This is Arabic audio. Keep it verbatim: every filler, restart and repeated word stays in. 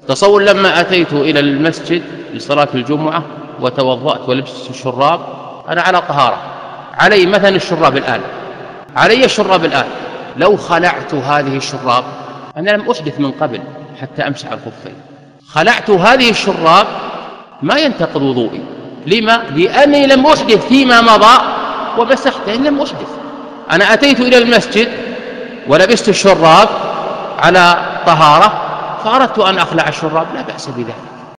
تصور لما أتيت إلى المسجد لصلاة الجمعة وتوضأت ولبست الشراب، أنا على طهارة، علي مثلا الشراب الآن، علي الشراب الآن، لو خلعت هذه الشراب، أنا لم أحدث من قبل حتى أمسح الخفين، خلعت هذه الشراب ما ينتقض وضوئي. لما؟ لأني لم أحدث فيما مضى ومسحت، إن لم أحدث. أنا أتيت إلى المسجد ولبست الشراب على طهارة، فأردت أن أخلع الشراب، لا بأس بذلك.